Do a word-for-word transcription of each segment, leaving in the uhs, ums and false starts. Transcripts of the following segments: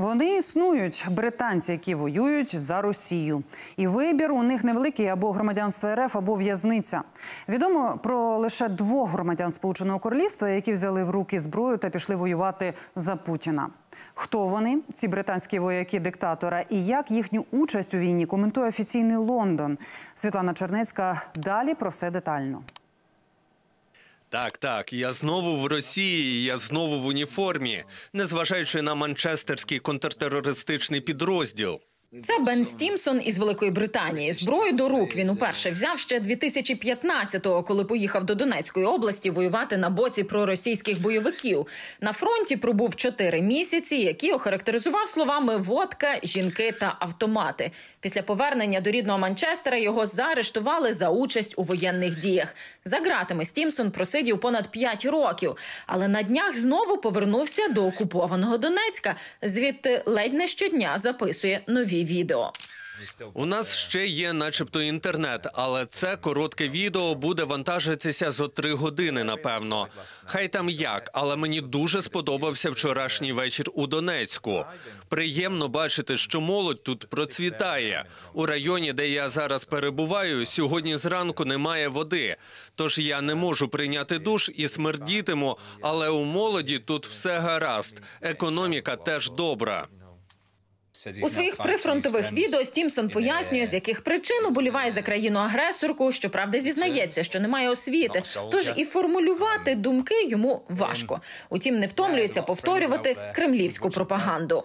Вони існують, британці, які воюють за Росію. І вибір у них невеликий: або громадянство РФ, або в'язниця. Відомо про лише двох громадян Сполученого Королівства, які взяли в руки зброю та пішли воювати за Путіна. Хто вони, ці британські вояки диктатора, і як їхню участь у війні коментує офіційний Лондон? Світлана Чернецька далі про все детально. Так, так, я знову в Росії, я знову в уніформі, незважаючи на манчестерський контртерористичний підрозділ. Це Бен Стімсон із Великої Британії. Зброю до рук він уперше взяв ще дві тисячі п'ятнадцятого, коли поїхав до Донецької області воювати на боці проросійських бойовиків. На фронті пробув чотири місяці, які охарактеризував словами «водка», «жінки» та «автомати». Після повернення до рідного Манчестера його заарештували за участь у воєнних діях. За ґратами Стімсон просидів понад п'ять років, але на днях знову повернувся до окупованого Донецька. Звідти ледь не щодня записує нові відео. У нас ще є начебто інтернет, але це коротке відео буде вантажитися за три години, напевно. Хай там як, але мені дуже сподобався вчорашній вечір у Донецьку. Приємно бачити, що молодь тут процвітає. У районі, де я зараз перебуваю, сьогодні зранку немає води. Тож я не можу прийняти душ і смердітиму, але у молоді тут все гаразд. Економіка теж добра. У своїх прифронтових відео Стімсон пояснює, з яких причин уболіває за країну-агресорку, щоправда зізнається, що немає освіти, тож і формулювати думки йому важко. Утім, не втомлюється повторювати кремлівську пропаганду.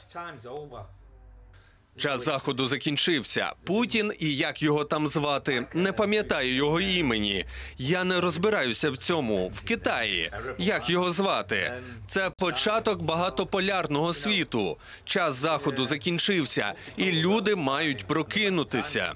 Час Заходу закінчився. Путін, і як його там звати, не пам'ятаю його імені. Я не розбираюся в цьому. В Китаї. Як його звати? Це початок багатополярного світу. Час Заходу закінчився, і люди мають прокинутися.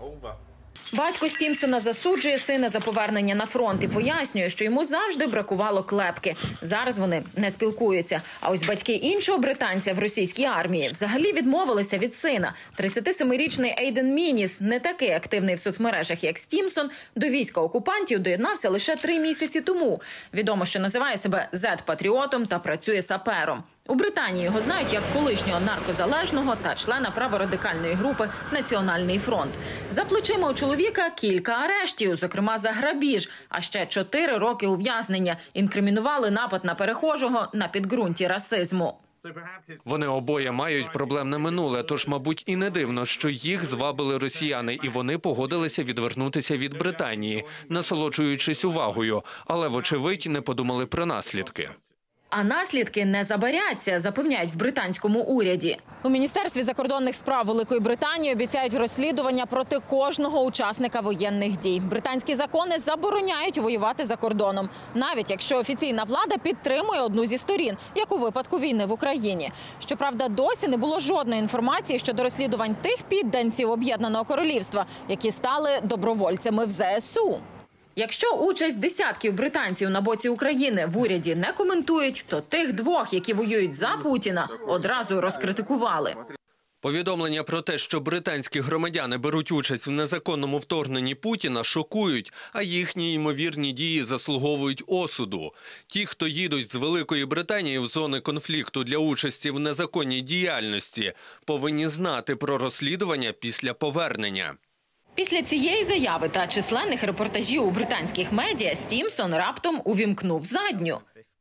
Батько Стімсона засуджує сина за повернення на фронт і пояснює, що йому завжди бракувало клепки. Зараз вони не спілкуються. А ось батьки іншого британця в російській армії взагалі відмовилися від сина. тридцятисемирічний Ейден Мініс, не такий активний в соцмережах, як Стімсон, до війська окупантів доєднався лише три місяці тому. Відомо, що називає себе зет-патріотом та працює сапером. У Британії його знають як колишнього наркозалежного та члена праворадикальної групи «Національний фронт». За плечима у чоловіка кілька арештів, зокрема за грабіж, а ще чотири роки ув'язнення. Інкримінували напад на перехожого на підґрунті расизму. Вони обоє мають проблемне минуле, тож, мабуть, і не дивно, що їх звабили росіяни, і вони погодилися відвернутися від Британії, насолоджуючись увагою, але, вочевидь, не подумали про наслідки. А наслідки не забаряться, запевняють в британському уряді. У Міністерстві закордонних справ Великої Британії обіцяють розслідування проти кожного учасника воєнних дій. Британські закони забороняють воювати за кордоном, навіть якщо офіційна влада підтримує одну зі сторін, як у випадку війни в Україні. Щоправда, досі не було жодної інформації щодо розслідувань тих підданців Об'єднаного Королівства, які стали добровольцями в зе ес у. Якщо участь десятків британців на боці України в уряді не коментують, то тих двох, які воюють за Путіна, одразу розкритикували. Повідомлення про те, що британські громадяни беруть участь в незаконному вторгненні Путіна, шокують, а їхні ймовірні дії заслуговують осуду. Ті, хто їдуть з Великої Британії в зони конфлікту для участі в незаконній діяльності, повинні знати про розслідування після повернення. Після цієї заяви та численних репортажів у британських медіа Стімсон раптом увімкнув задню.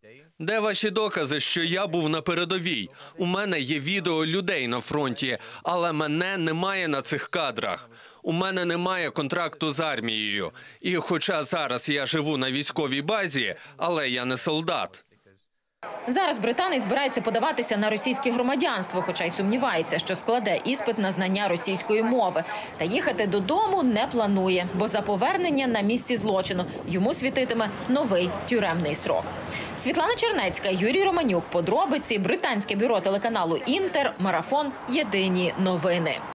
Де ваші докази, що я був на передовій? У мене є відео людей на фронті, але мене немає на цих кадрах. У мене немає контракту з армією. І хоча зараз я живу на військовій базі, але я не солдат. Зараз британець збирається подаватися на російське громадянство, хоча й сумнівається, що складе іспит на знання російської мови. Та їхати додому не планує, бо за повернення на місці злочину йому світитиме новий тюремний срок. Світлана Чернецька, Юрій Романюк. Подробиці. Британське бюро телеканалу «Інтер». Марафон. Єдині новини.